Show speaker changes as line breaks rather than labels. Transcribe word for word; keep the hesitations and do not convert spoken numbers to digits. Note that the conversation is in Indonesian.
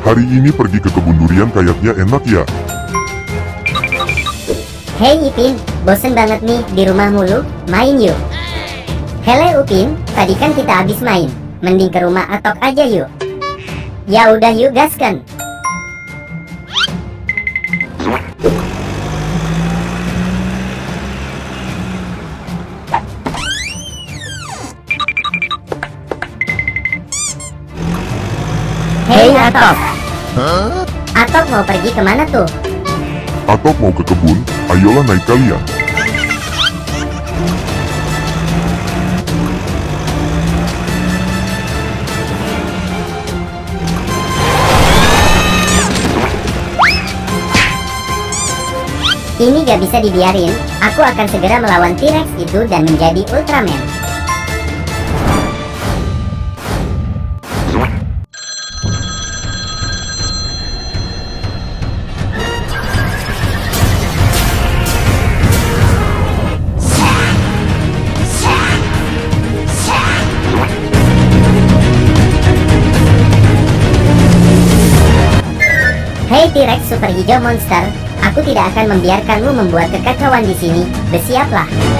Hari ini pergi ke kebun durian kayaknya enak ya.
Hei Ipin, bosen banget nih di rumah mulu, main yuk. Hele Upin, tadi kan kita habis main, mending ke rumah Atok aja yuk. Ya udah yuk gaskan. Hei Atok. Atok mau pergi kemana tuh?
Atok mau ke kebun, ayolah naik kalian.
Ini gak bisa dibiarin, aku akan segera melawan T-Rex itu dan menjadi Ultraman. Hei T-Rex super hijau monster, aku tidak akan membiarkanmu membuat kekacauan di sini. Bersiaplah.